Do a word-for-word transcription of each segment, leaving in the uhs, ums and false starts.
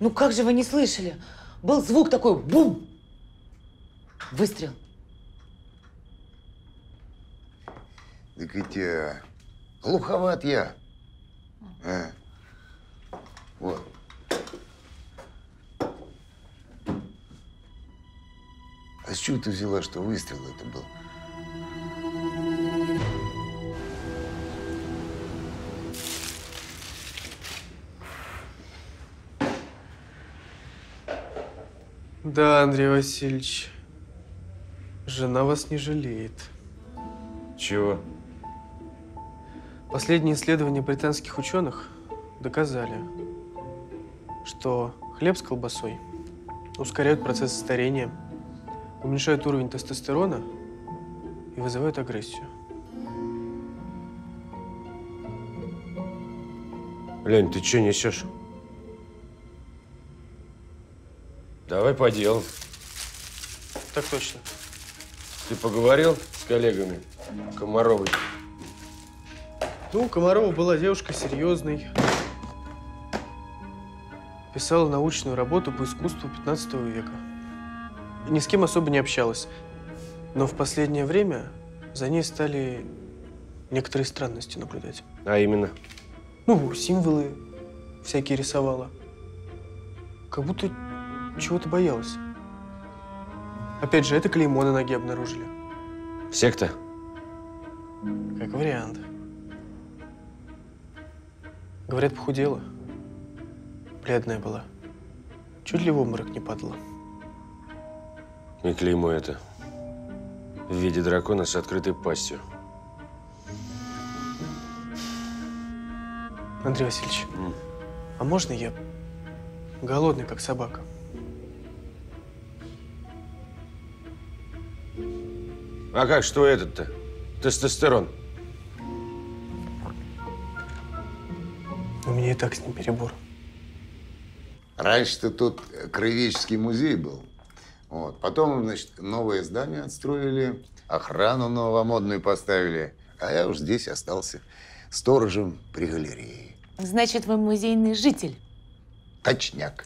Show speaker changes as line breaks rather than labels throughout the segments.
Ну как же вы не слышали? Был звук такой, бум! Выстрел.
Так ведь э, глуховат я. А. Вот. А с чего ты взяла, что выстрел это был?
Да, Андрей Васильевич, жена вас не жалеет.
Чего?
Последние исследования британских ученых доказали, что хлеб с колбасой ускоряют процесс старения, уменьшают уровень тестостерона и вызывают агрессию.
Лень, ты что несешь? Давай по делу.
Так точно.
Ты поговорил с коллегами Комаровой?
Ну, Комарова была девушка серьезной. Писала научную работу по искусству пятнадцатого века. И ни с кем особо не общалась. Но в последнее время за ней стали некоторые странности наблюдать.
А именно?
Ну, символы всякие рисовала. Как будто чего-то боялась. Опять же, это клеймо на ноге обнаружили.
Секта?
Как вариант. Говорят, похудела. Бледная была. Чуть ли в обморок не падала.
И клеймо это в виде дракона с открытой пастью.
Андрей Васильевич,
М.
а можно я голодный, как собака?
А как, что этот-то? Тестостерон.
У меня и так с ним перебор.
Раньше-то тут краеведческий музей был. Вот. Потом, значит, новое здание отстроили, охрану новомодную поставили. А я уж здесь остался сторожем при галерее.
Значит, вы музейный житель.
Точняк.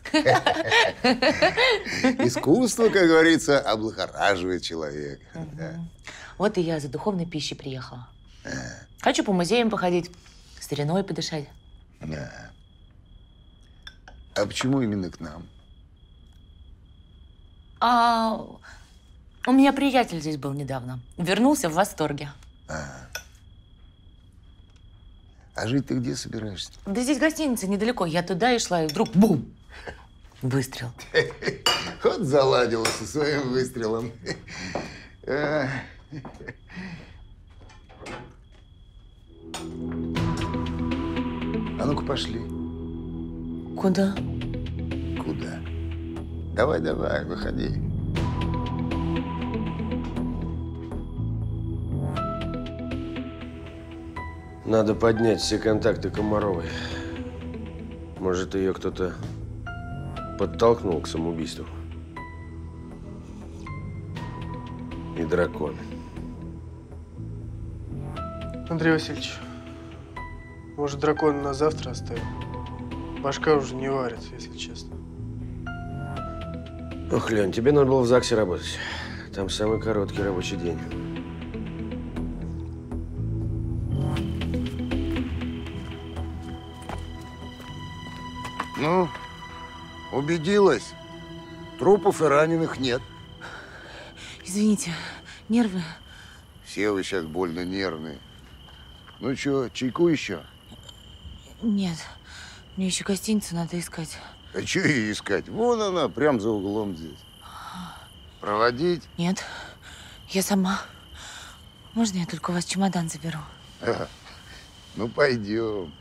Искусство, как говорится, облагораживает человека. Да.
Вот и я за духовной пищей приехала. Хочу по музеям походить, стариной подышать.
Да. А почему именно к нам?
А у меня приятель здесь был недавно. Вернулся в восторге.
А, а жить ты где собираешься?
Да здесь гостиница недалеко. Я туда и шла, и вдруг бум! Выстрел.
Вот заладила со своим выстрелом. А. А ну-ка, пошли.
Куда?
Куда? Давай, давай, выходи.
Надо поднять все контакты Комаровой. Может, ее кто-то подтолкнул к самоубийству. И дракон.
Андрей Васильевич, может, дракон на завтра оставим? Башка уже не варит, если честно.
Ох, Лень, тебе надо было в ЗАГСе работать. Там самый короткий рабочий день.
Ну, убедилась. Трупов и раненых нет.
Извините, нервы.
Все вы сейчас больно нервные. Ну что, чайку еще?
Нет, мне еще гостиницу надо искать.
А что ее искать? Вон она, прям за углом здесь. Проводить?
Нет, я сама. Можно я только у вас чемодан заберу?
А, ну, пойдем.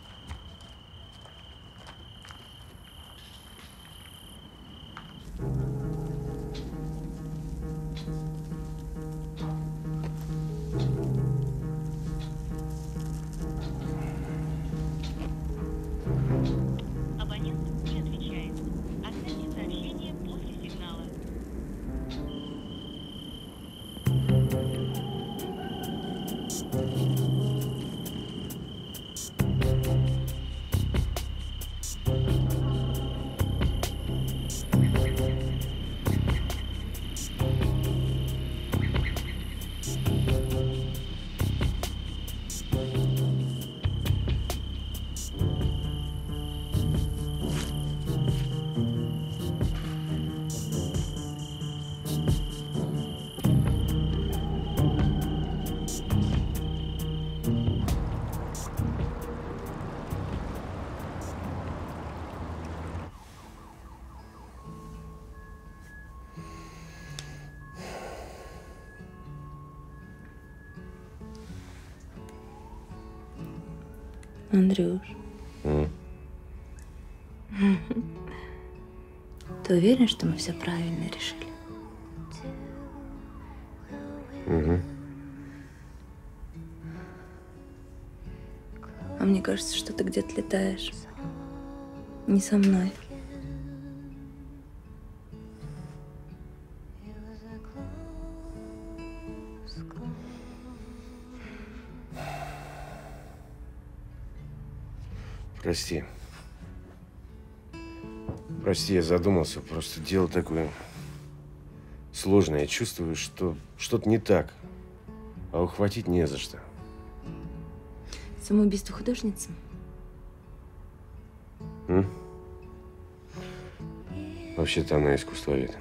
Абонент не отвечает. Оставьте сообщение после сигнала.
Андрюш.
М?
Ты уверен, что мы все правильно решили?
Угу.
А мне кажется, что ты где-то летаешь. Не со мной.
Прости. Прости, я задумался. Просто дело такое сложное. Я чувствую, что что-то не так. А ухватить не за что.
Самоубийство художницы?
М? Вообще-то она искусствовед.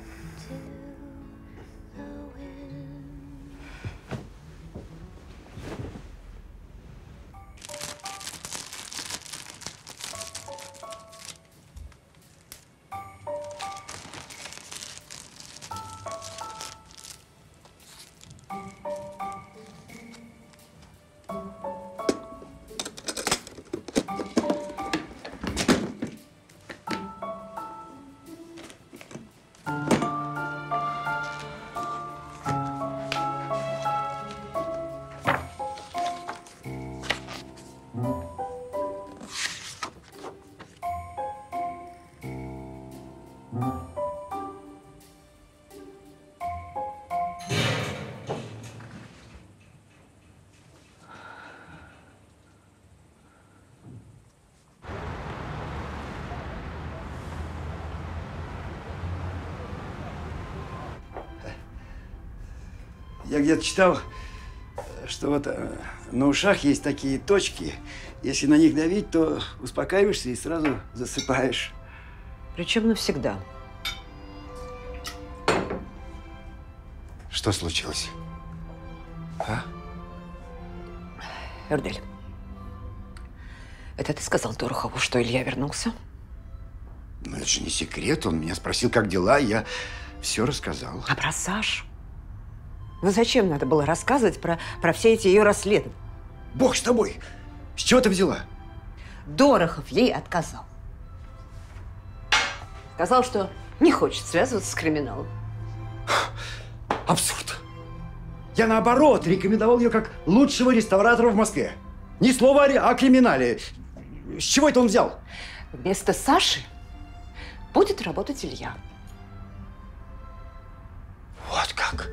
Я где-то читал, что вот на ушах есть такие точки. Если на них давить, то успокаиваешься и сразу засыпаешь.
Причем навсегда.
Что случилось? А?
Эрдель, это ты сказал Дорохову, что Илья вернулся?
Ну, это же не секрет. Он меня спросил, как дела, и я все рассказал.
А про Сашу? Ну зачем надо было рассказывать про, про все эти ее расследования?
Бог с тобой! С чего ты взяла?
Дорохов ей отказал. Сказал, что не хочет связываться с криминалом.
Абсурд! Я, наоборот, рекомендовал ее как лучшего реставратора в Москве. Ни слова о, о криминале. С чего это он взял?
Вместо Саши будет работать Илья.
Вот как?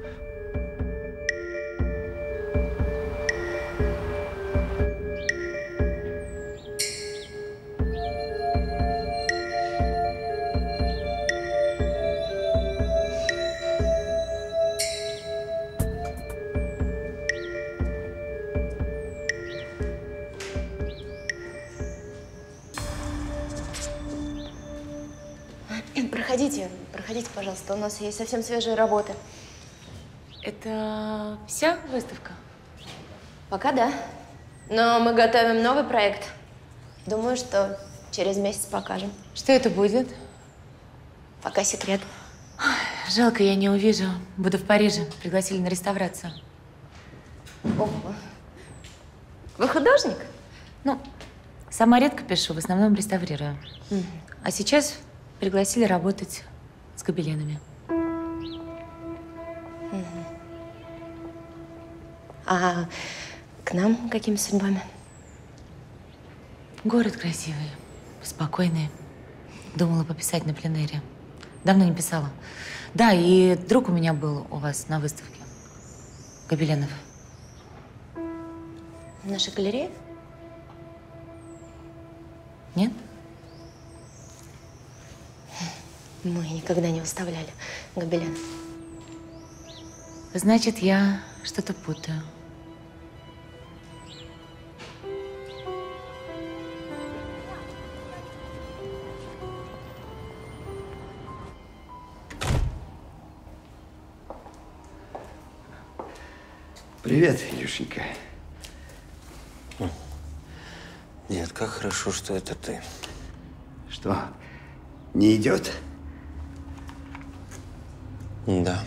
Проходите, проходите, пожалуйста. У нас есть совсем свежие работы.
Это вся выставка?
Пока да. Но мы готовим новый проект. Думаю, что через месяц покажем.
Что это будет?
Пока секрет.
Жалко, я не увижу. Буду в Париже. Пригласили на реставрацию.
Ого. Вы художник?
Ну, сама редко пишу, в основном реставрирую.
Угу.
А сейчас пригласили работать с гобеленами.
Угу. А к нам какими судьбами?
Город красивый, спокойный. Думала пописать на пленэре. Давно не писала. Да, и друг у меня был у вас на выставке. Гобеленов.
В нашей галерее?
Нет?
Мы никогда не выставляли гобеленов.
Значит, я что-то путаю.
Привет, Илюшенька.
Нет, как хорошо, что это ты.
Что, не идет?
Да.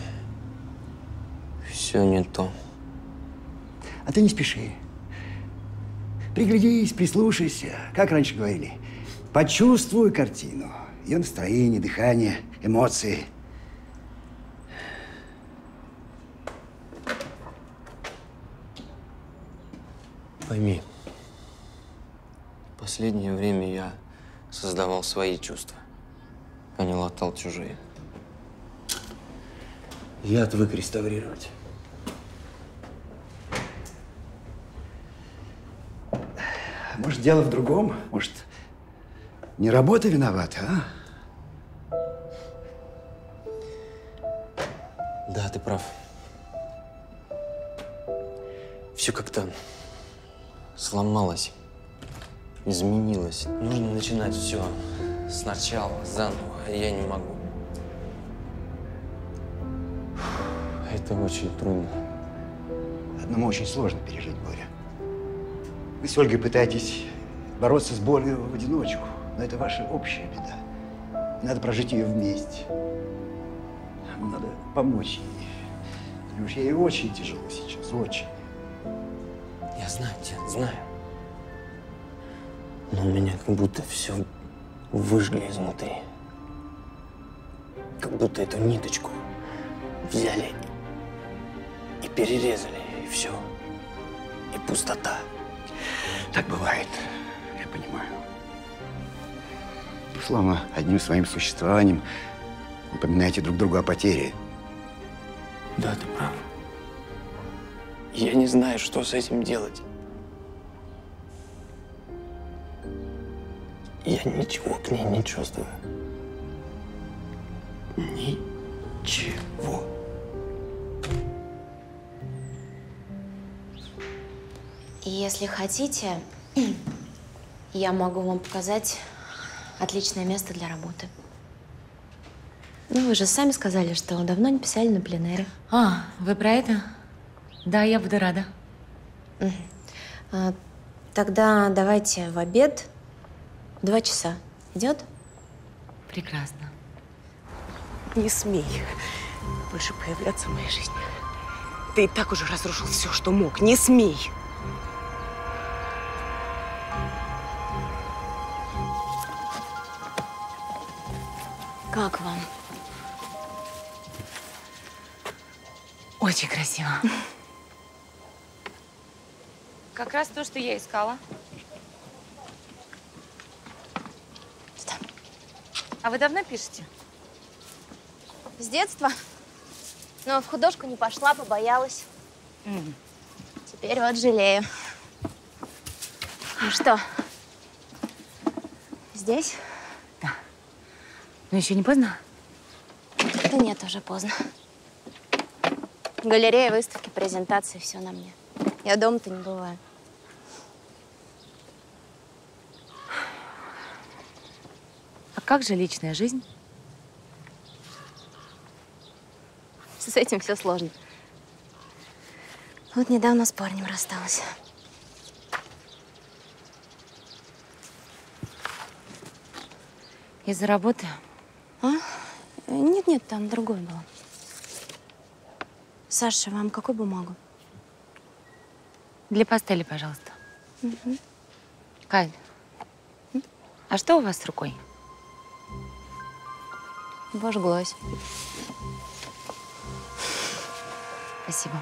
Все не то.
А ты не спеши. Приглядись, прислушайся. Как раньше говорили, почувствуй картину. Ее настроение, дыхание, эмоции.
Пойми, в последнее время я создавал свои чувства, а не латал чужие. Я отвык реставрировать.
Может, дело в другом? Может, не работа виновата, а?
Да, ты прав. Все как-то сломалось, изменилось. Нужно начинать все сначала, заново, а я не могу. Это очень трудно.
Одному очень сложно пережить горе. Вы с Ольгой пытаетесь бороться с болью в одиночку, но это ваша общая беда. Надо прожить ее вместе. Надо помочь ей. Илюш, ей очень тяжело сейчас, очень.
Я знаю тебя, знаю. Но у меня как будто все выжгли изнутри. Как будто эту ниточку взяли и перерезали, и все. И пустота.
Так бывает, я понимаю. Словно одним своим существованием напоминаете друг другу о потере.
Да, ты прав. Я не знаю, что с этим делать. Я ничего к ней не чувствую. Ничего.
Если хотите, я могу вам показать отличное место для работы. Ну, вы же сами сказали, что давно не писали на пленэре.
А, вы про это? Да, я буду рада.
А, тогда давайте в обед. Два часа. Идет?
Прекрасно.
Не смей больше появляться в моей жизни. Ты и так уже разрушил все, что мог. Не смей.
Как вам?
Очень красиво. Как раз то, что я искала.
Что?
А вы давно пишете?
С детства. Но в художку не пошла, побоялась.
Mm.
Теперь вот жалею. Ну что, здесь?
Да. Но еще не поздно?
Да нет, уже поздно. Галерея, выставки, презентации, все на мне. Я дома-то не бываю.
А как же личная жизнь?
С этим все сложно. Вот недавно с парнем рассталась.
Из-за работы?
А? Нет-нет, там другое было. Саша, вам какую бумагу?
Для пастели, пожалуйста.
Угу.
Кать, а что у вас с рукой?
Обожглась.
Спасибо.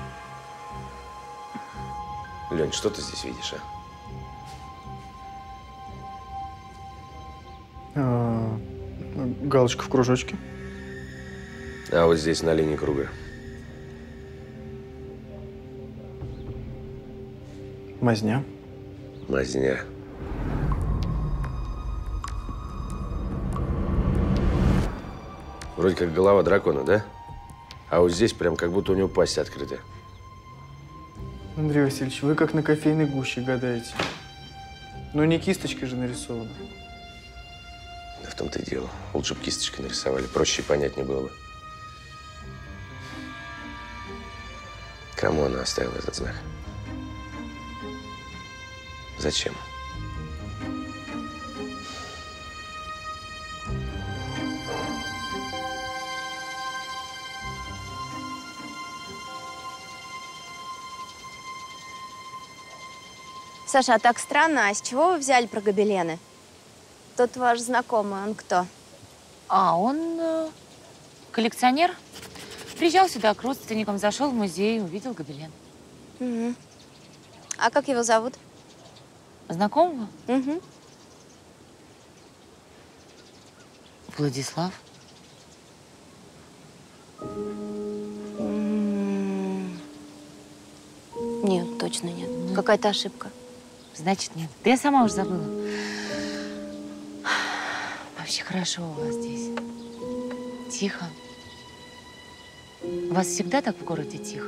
Лень, что ты здесь видишь, а?
А, галочка в кружочке.
А вот здесь на линии круга.
Мазня.
Мазня. Вроде как голова дракона, да? А вот здесь прям как будто у него пасть открыта.
Андрей Васильевич, вы как на кофейной гуще гадаете. Ну, не кисточкой же нарисовано.
Да в том-то и дело. Лучше бы кисточкой нарисовали, проще и понятнее было бы. Кому она оставила этот знак? Зачем?
Саша, а так странно. А с чего вы взяли про гобелены? Тот ваш знакомый, он кто?
А, он э, коллекционер. Приезжал сюда к родственникам, зашел в музей, увидел гобелен.
Угу. А как его зовут?
Знакомого?
Угу.
Владислав.
Нет, точно нет. Какая-то ошибка.
Значит, нет. Да я сама уже забыла. Вообще хорошо у вас здесь. Тихо. У вас всегда так в городе тихо?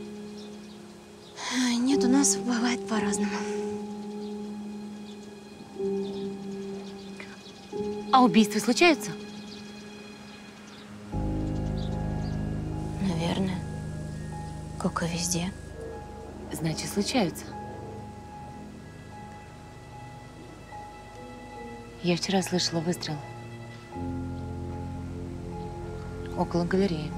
Нет, у нас бывает по-разному.
А убийства случаются?
Наверное. Как и везде.
Значит, случаются. Я вчера слышала выстрел. Около галереи.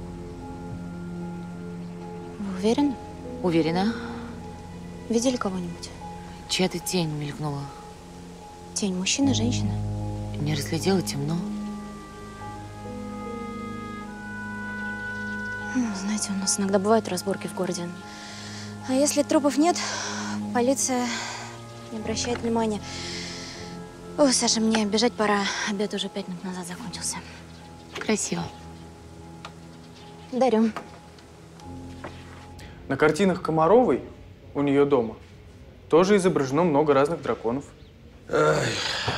Вы уверены?
Уверена.
Видели кого-нибудь?
Чья-то тень мелькнула.
Тень мужчины, женщины?
Не разглядела, темно.
Ну, знаете, у нас иногда бывают разборки в городе. А если трупов нет, полиция не обращает внимания. О, Саша, мне бежать пора. Обед уже пять минут назад закончился.
Красиво.
Дарю.
На картинах Комаровой у нее дома тоже изображено много разных драконов.
Ай.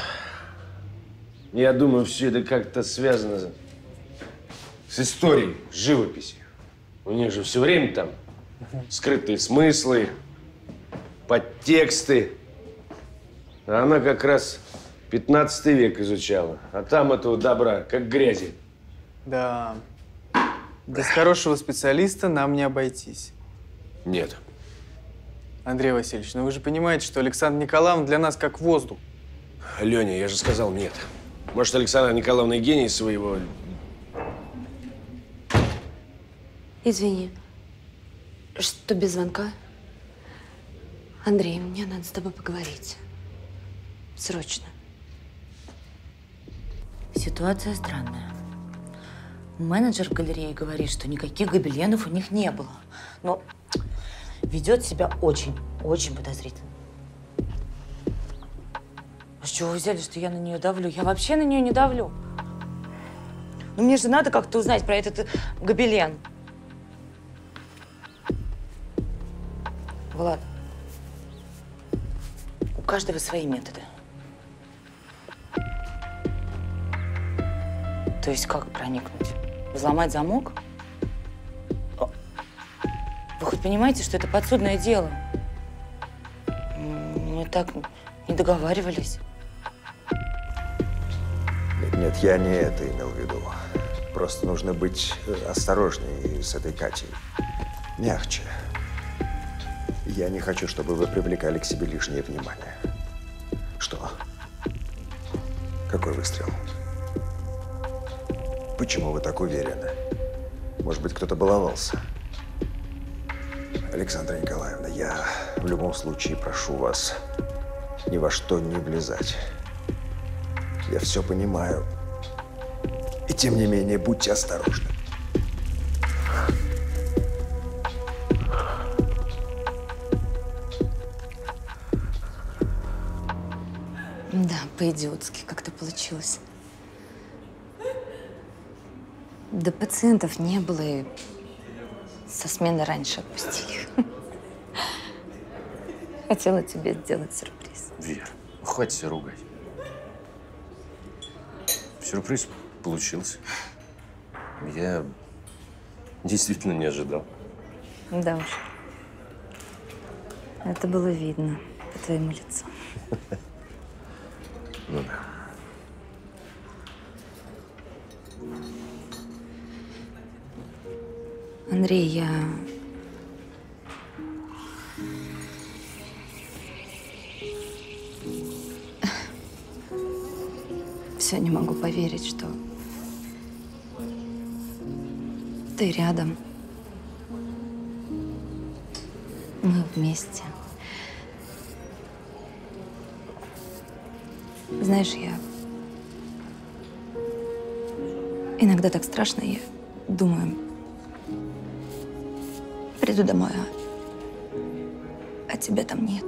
Я думаю, все это как-то связано с историей, с живописью. У них же все время там скрытые смыслы, подтексты. А она как раз пятнадцатый век изучала, а там этого добра как грязи.
Да. Без хорошего специалиста нам не обойтись.
Нет.
Андрей Васильевич, ну вы же понимаете, что Александра Николаевна для нас как воздух.
Леня, я же сказал нет. Может, Александра Николаевна и гений своего…
Извини, что без звонка? Андрей, мне надо с тобой поговорить. Срочно.
Ситуация странная. Менеджер галереи говорит, что никаких гобеленов у них не было. Но ведет себя очень, очень подозрительно. А с чего вы взяли, что я на нее давлю? Я вообще на нее не давлю. Ну, мне же надо как-то узнать про этот гобелен. Влад, у каждого свои методы. То есть как проникнуть? Взломать замок? Вы хоть понимаете, что это подсудное дело? Мы так не договаривались.
Нет, я не это имел в виду. Просто нужно быть осторожнее с этой Катей. Мягче. Я не хочу, чтобы вы привлекали к себе лишнее внимание. Что? Какой выстрел? Почему вы так уверены? Может быть, кто-то баловался? Александра Николаевна, я в любом случае прошу вас ни во что не влезать. Я все понимаю. И тем не менее, будьте осторожны.
Да, по-идиотски как-то получилось. Да пациентов не было, и со смены раньше отпустили. Хотела тебе сделать сюрприз.
Вер, хватит себя ругать. Сюрприз получился. Я действительно не ожидал.
Да уж. Это было видно по твоему лицу.
Ну да.
Андрей, я… Все не могу поверить, что ты рядом. Мы вместе. Знаешь, я… Иногда так страшно, я думаю, приду домой, а, а тебя там нет.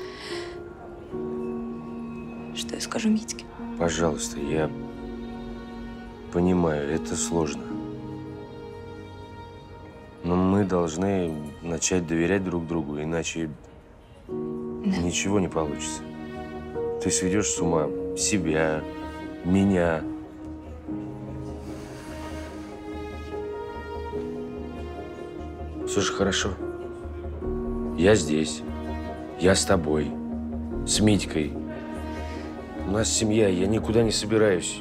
Что я скажу Митьке?
Пожалуйста, я понимаю, это сложно. Но мы должны начать доверять друг другу, иначе
Да.
ничего не получится. Ты сведешь с ума себя, меня. Все же хорошо. Я здесь. Я с тобой. С Митькой. У нас семья, я никуда не собираюсь.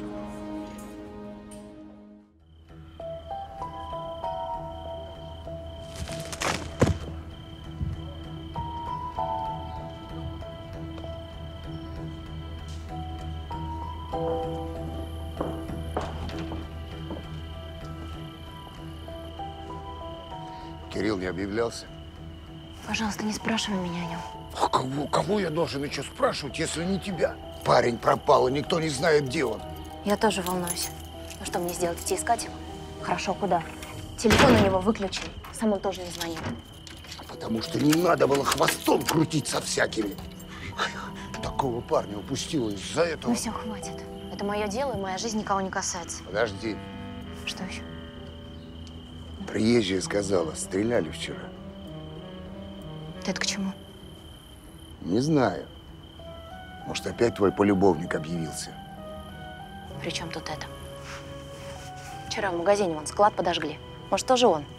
Кирилл не объявлялся?
Пожалуйста, не спрашивай меня о нем.
А кого, кого я должен еще спрашивать, если не тебя? Парень пропал, и никто не знает, где он.
Я тоже волнуюсь. Ну что мне сделать, идти искать его? Хорошо, куда? Телефон у него выключен, сам он тоже не звонит.
Потому что не надо было хвостом крутить со всякими. Такого парня упустила из-за этого.
Ну все, хватит. Это мое дело, и моя жизнь никого не касается.
Подожди.
Что еще?
Приезжая сказала, стреляли вчера.
Ты это к чему?
Не знаю. Может, опять твой полюбовник объявился.
При чем тут это? Вчера в магазине вон склад подожгли. Может, тоже он?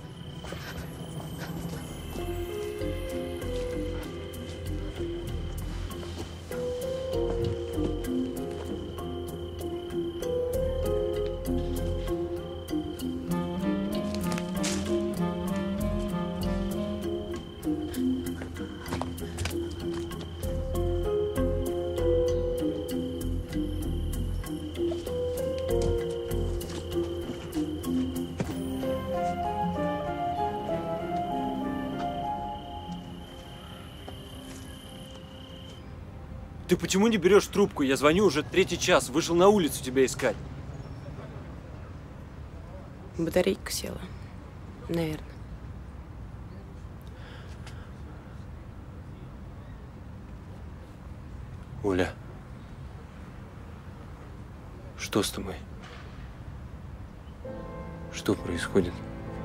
Ты почему не берешь трубку? Я звоню уже третий час. Вышел на улицу тебя искать.
Батарейка села. Наверное.
Оля, что с тобой? Что происходит?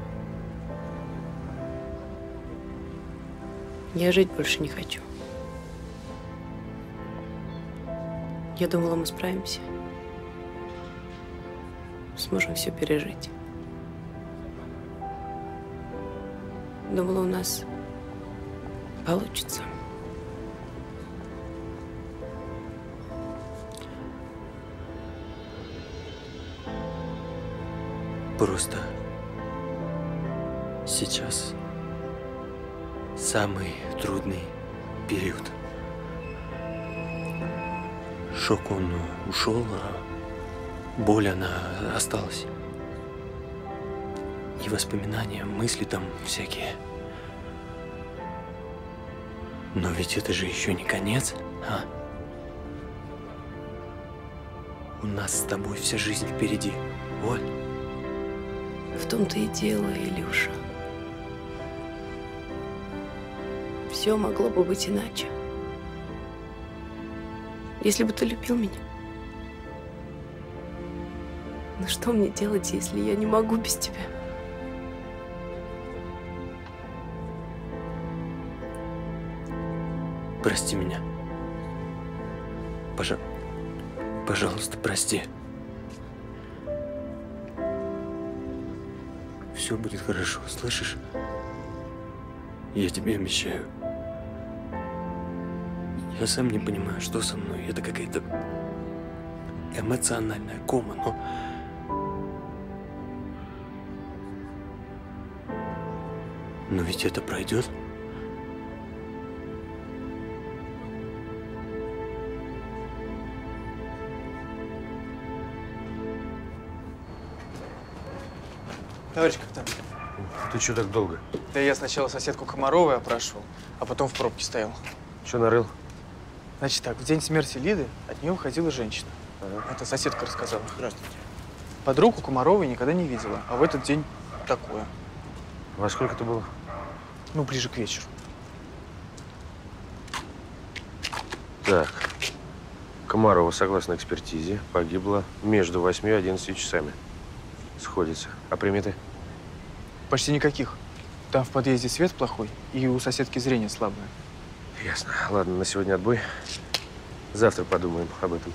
Я жить больше не хочу. Я думала, мы справимся. Сможем все пережить. Думала, у нас получится.
Просто сейчас самый трудный период. Шок, он ушел, а боль, она осталась. И воспоминания, мысли там всякие. Но ведь это же еще не конец, а? У нас с тобой вся жизнь впереди, Оль.
В том-то и дело, Илюша. Все могло бы быть иначе. Если бы ты любил меня. Но что мне делать, если я не могу без тебя?
Прости меня. Пожа... Пожалуйста, прости. Все будет хорошо, слышишь? Я тебе обещаю. Я сам не понимаю, что со мной. Это какая-то эмоциональная кома, но… Но ведь это пройдет.
Товарищ капитан.
Ты что так долго?
Да я сначала соседку Комаровой опрашивал, а потом в пробке стоял.
Что нарыл?
Значит так, в день смерти Лиды от нее уходила женщина.
Ага.
Это соседка рассказала.
Здравствуйте.
Подругу Комаровой никогда не видела, а в этот день такое.
Во сколько это было?
Ну, ближе к вечеру.
Так. Комарова, согласно экспертизе, погибла между восьмью и одиннадцатью часами. Сходится. А приметы?
Почти никаких. Там в подъезде свет плохой, и у соседки зрение слабое.
Ясно. Ладно, на сегодня отбой. Завтра подумаем об этом.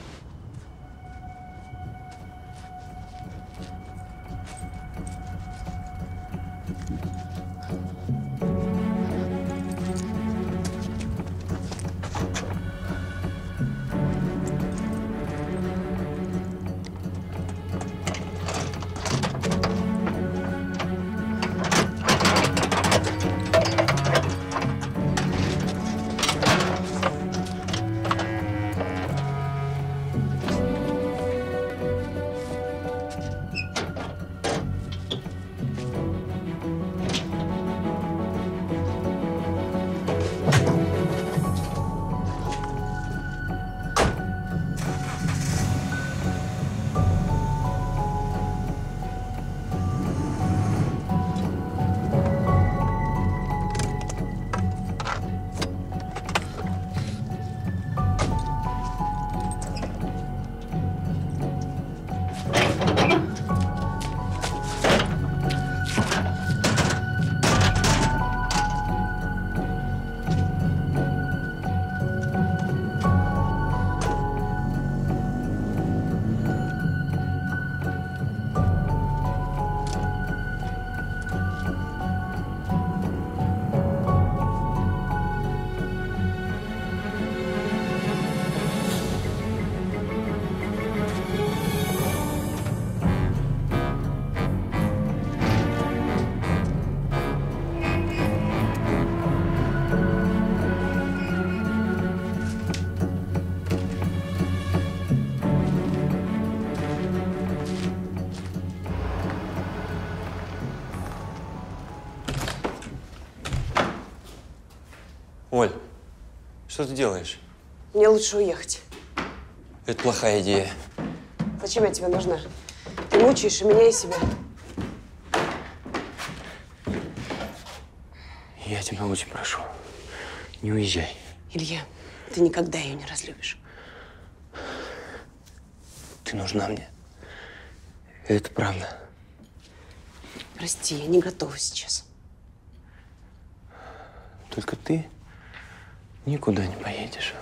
Оль, что ты делаешь?
Мне лучше уехать.
Это плохая идея.
Зачем я тебе нужна? Ты мучаешь и меня, и себя.
Я тебя очень прошу, не уезжай.
Илья, ты никогда ее не разлюбишь.
Ты нужна мне. Это правда.
Прости, я не готова сейчас.
Только ты никуда не поедешь.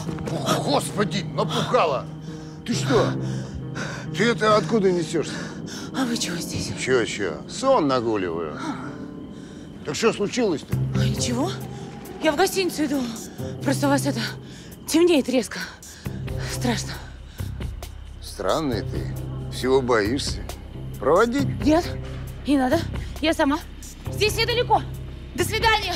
Господи, напугала! Ты что? Ты это откуда несешься?
А вы чего здесь?
Чё, чё? Сон нагуливаю. Так что случилось-то?
А, ничего. Я в гостиницу иду. Просто у вас это темнеет резко. Страшно.
Странный ты. Всего боишься. Проводить?
Нет, не надо. Я сама. Здесь недалеко. До свидания.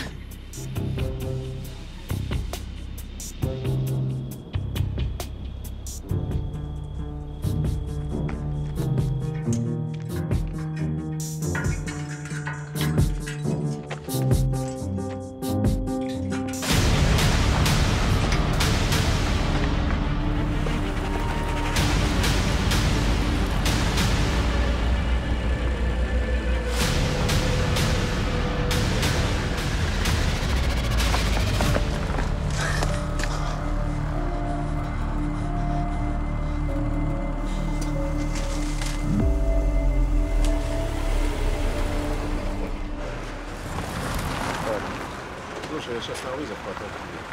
Слушай, я сейчас на вызов потом.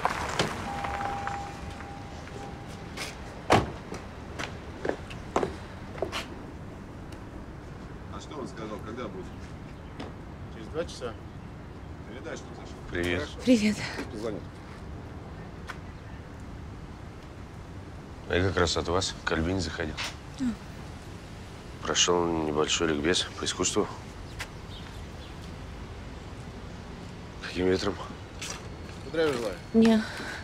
А что он сказал, когда будет?
Через два часа.
Передай, что зашел.
Привет.
Хорошо?
Привет.
Позвонит.
А я как раз от вас к Альбине заходил.
А.
Прошел небольшой ликбез по искусству. Каким ветром?
Здравия желаю.
Не.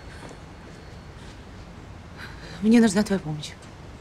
Мне нужна твоя помощь.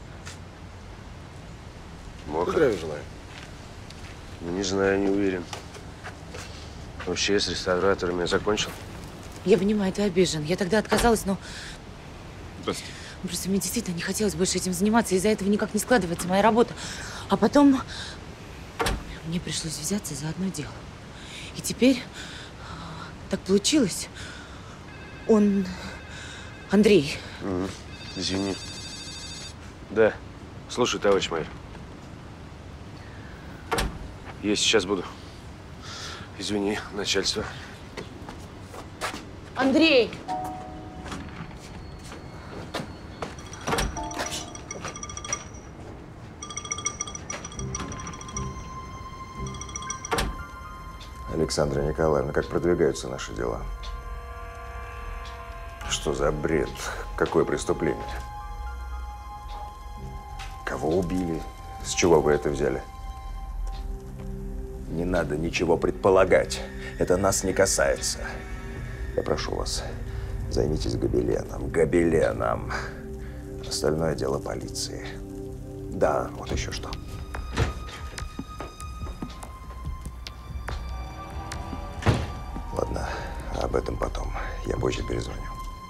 Мог?
Здравия желаю.
Ну, не знаю, не уверен. Вообще, я с реставраторами закончил.
Я понимаю, ты обижен. Я тогда отказалась, но
Здравствуйте.
просто мне действительно не хотелось больше этим заниматься. Из-за этого никак не складывается моя работа. А потом мне пришлось взяться за одно дело. И теперь так получилось. Он Андрей.
Угу. Извини. Да. Слушай, товарищ майор. Я сейчас буду. Извини, начальство.
Андрей!
Александра Николаевна, как продвигаются наши дела? Что за бред? Какое преступление? Кого убили? С чего вы это взяли? Не надо ничего предполагать. Это нас не касается. Я прошу вас, займитесь гобеленом. Гобеленом. Остальное дело полиции. Да, вот еще что. Ладно, об этом потом. Я позже перезвоню.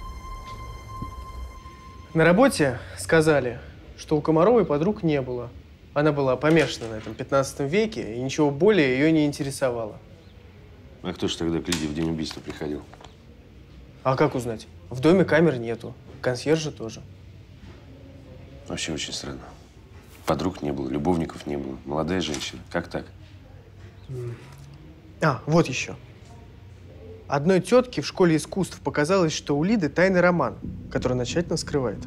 На работе сказали, что у Комаровой подруг не было. Она была помешана на этом пятнадцатом веке, и ничего более ее не интересовало.
А кто же тогда к Лиде в день убийства приходил?
А как узнать? В доме камер нету, консьержа тоже.
Вообще очень странно. Подруг не было, любовников не было. Молодая женщина. Как так?
А, вот еще. Одной тетке в школе искусств показалось, что у Лиды тайный роман, который она тщательно скрывает.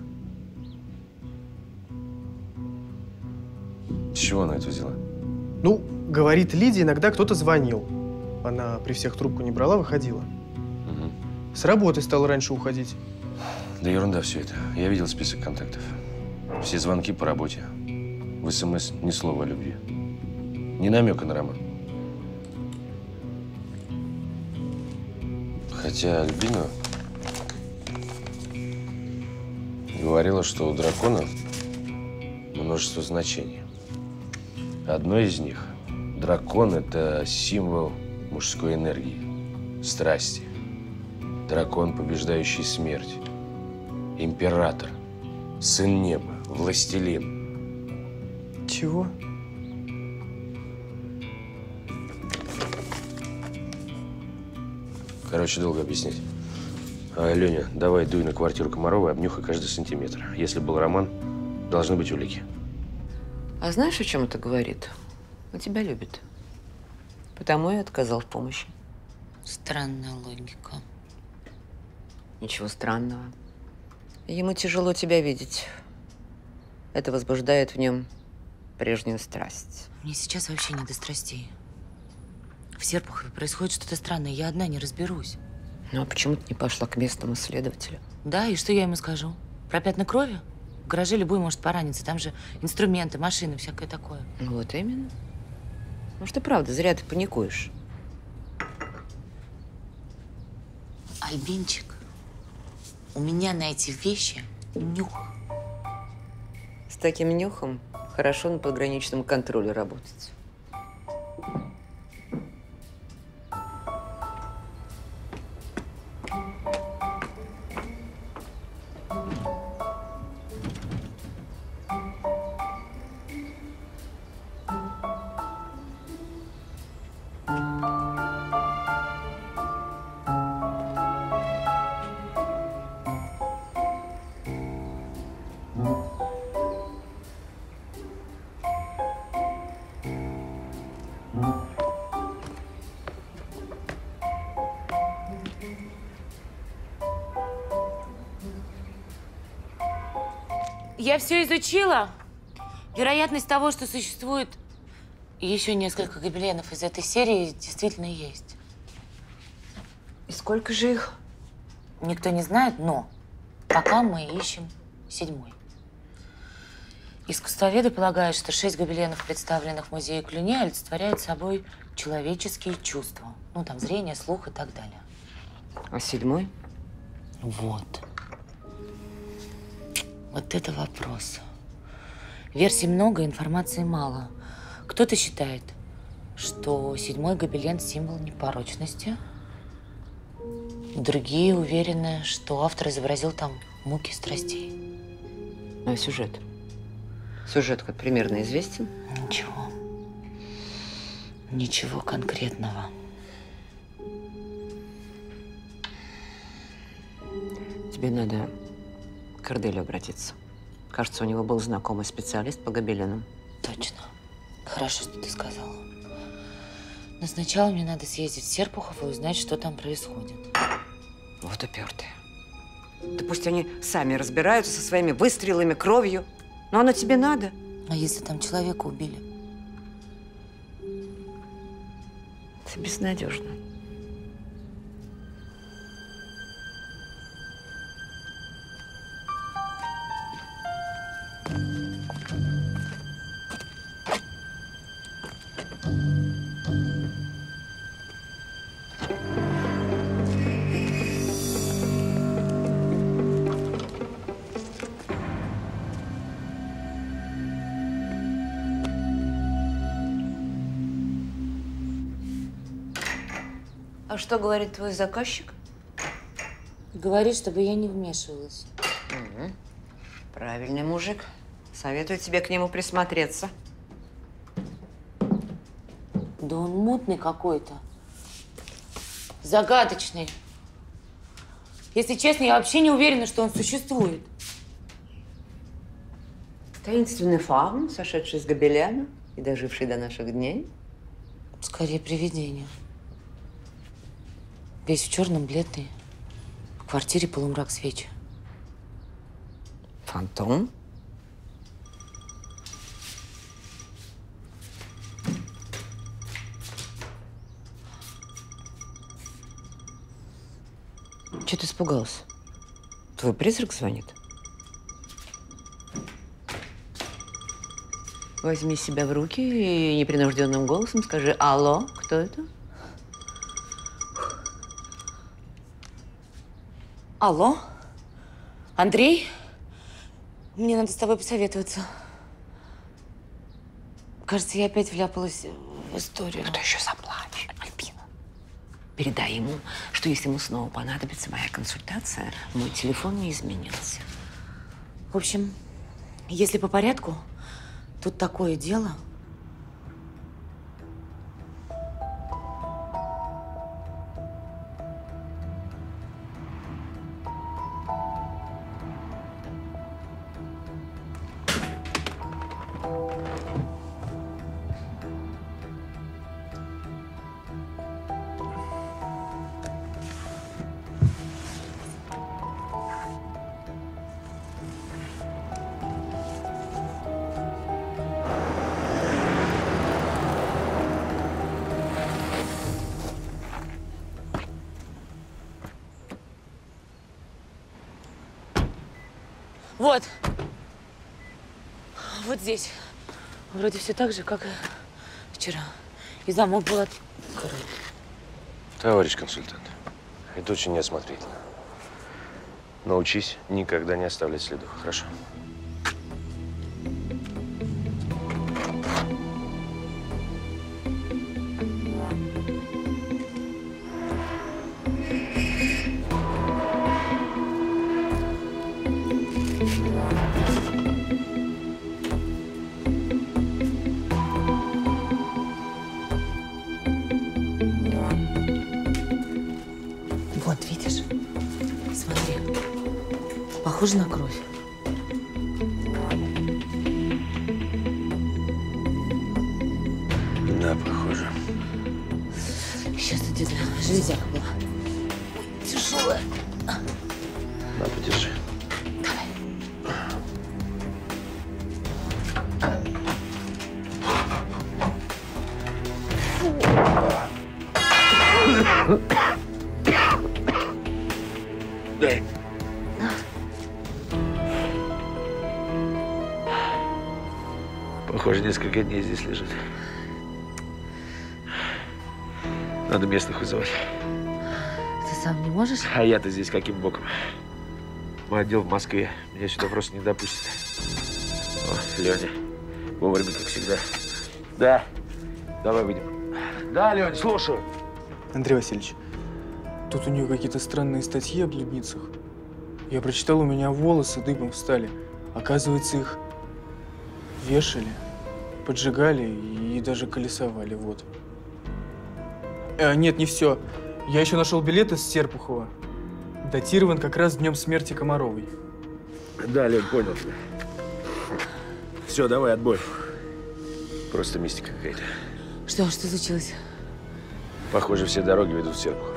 С чего она это взяла?
Ну, говорит Лиде, иногда кто-то звонил. Она при всех трубку не брала, выходила.
Угу.
С работы стала раньше уходить.
Да ерунда все это. Я видел список контактов. Все звонки по работе. В СМС ни слова о любви. Ни намека на роман. Хотя Альбина говорила, что у дракона множество значений. Одно из них – дракон – это символ мужской энергии, страсти. Дракон, побеждающий смерть. Император, сын неба, властелин.
Чего?
Короче, долго объяснять. А, Леня, давай дуй на квартиру Комаровой, обнюхай каждый сантиметр. Если был роман, должны быть улики.
А знаешь, о чем это говорит? Он тебя любит. Потому и отказал в помощи.
Странная логика.
Ничего странного. Ему тяжело тебя видеть. Это возбуждает в нем прежнюю страсть.
Мне сейчас вообще не до страстей. В Серпухове происходит что-то странное, я одна не разберусь.
Ну а почему ты не пошла к местному следователю?
Да, и что я ему скажу? Про пятна крови? В гараже любой может пораниться, там же инструменты, машины, всякое такое.
Ну вот именно. Может, и правда, зря ты паникуешь.
Альбинчик, у меня на эти вещи нюх.
С таким нюхом хорошо на пограничном контроле работать.
Я все изучила. Вероятность того, что существует еще несколько гобеленов из этой серии, действительно есть.
И сколько же их?
Никто не знает, но пока мы ищем седьмой. Искусствоведы полагают, что шесть гобеленов, представленных в музее Клюни, олицетворяют собой человеческие чувства. Ну, там, зрение, слух и так далее.
А седьмой?
Вот. Вот это вопрос. Версий много, информации мало. Кто-то считает, что седьмой гобелен – символ непорочности. Другие уверены, что автор изобразил там муки страстей.
А сюжет? Сюжет хоть примерно известен?
Ничего. Ничего конкретного.
Тебе надо к Корделю обратиться. Кажется, у него был знакомый специалист по гобеленам.
Точно. Хорошо, что ты сказала. Но сначала мне надо съездить в Серпухов и узнать, что там происходит.
Вот упертые. Да пусть они сами разбираются со своими выстрелами, кровью. Но оно тебе надо.
А если там человека убили?
Это безнадежно. А что говорит твой заказчик?
Говорит, чтобы я не вмешивалась.
Угу. Правильный мужик. Советую тебе к нему присмотреться.
Да он мутный какой-то. Загадочный. Если честно, я вообще не уверена, что он существует.
Таинственный фаун, сошедший с гобелена и доживший до наших дней.
Скорее, привидение. Весь в черном, бледный. В квартире полумрак свечи.
Фантом? Чего ты испугался? Твой призрак звонит? Возьми себя в руки и непринужденным голосом скажи: алло, кто это?
Алло? Андрей? Мне надо с тобой посоветоваться. Кажется, я опять вляпалась в историю.
Кто еще заплачет, Альбина? Передай ему, что если ему снова понадобится моя консультация, мой телефон не изменился.
В общем, если по порядку, тут такое дело. Вот. Вот здесь. Вроде все так же, как и вчера. И замок был открыт.
Товарищ консультант, это очень неосмотрительно. Научись никогда не оставлять следов, хорошо?
Вот, видишь? Смотри. Похоже на кровь.
Да, похоже.
Сейчас тут где-то железяка была. Тяжелая.
На, подержи. Дай. Похоже, несколько дней здесь лежит. Надо местных вызывать.
Ты сам не можешь?
А я-то здесь каким боком? Мой отдел в Москве. Меня сюда просто не допустят. О, Леня. Вовремя, как всегда. Да. Давай выйдем. Да, Лень, слушаю.
Андрей Васильевич, тут у нее какие-то странные статьи о блудницах. Я прочитал, у меня волосы дыбом встали. Оказывается, их вешали, поджигали и даже колесовали. Вот. Э, нет, не все. Я еще нашел билет из Серпухова. Датирован как раз днем смерти Комаровой.
Да, Лень, понял тебя. Все, давай, отбой. Просто мистика какая-то.
Что? Что случилось?
Похоже, все дороги ведут в Серпухов.